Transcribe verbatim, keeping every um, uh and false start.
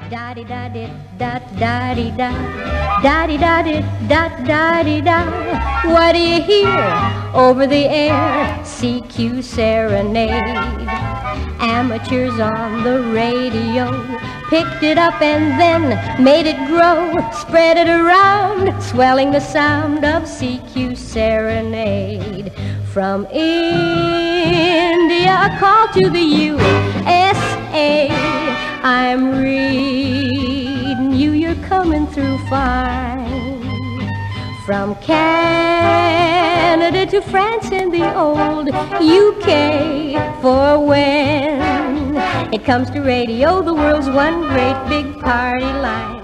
Da-di da di da da di da, da-di da di da da di da. What do you hear over the air? C Q serenade. Amateurs on the radio picked it up and then made it grow, spread it around, swelling the sound of C Q serenade. From India, a call to the U S A. I'm reading you, you're coming through fine. From Canada to France and the old U K. For when it comes to radio, the world's one great big party line.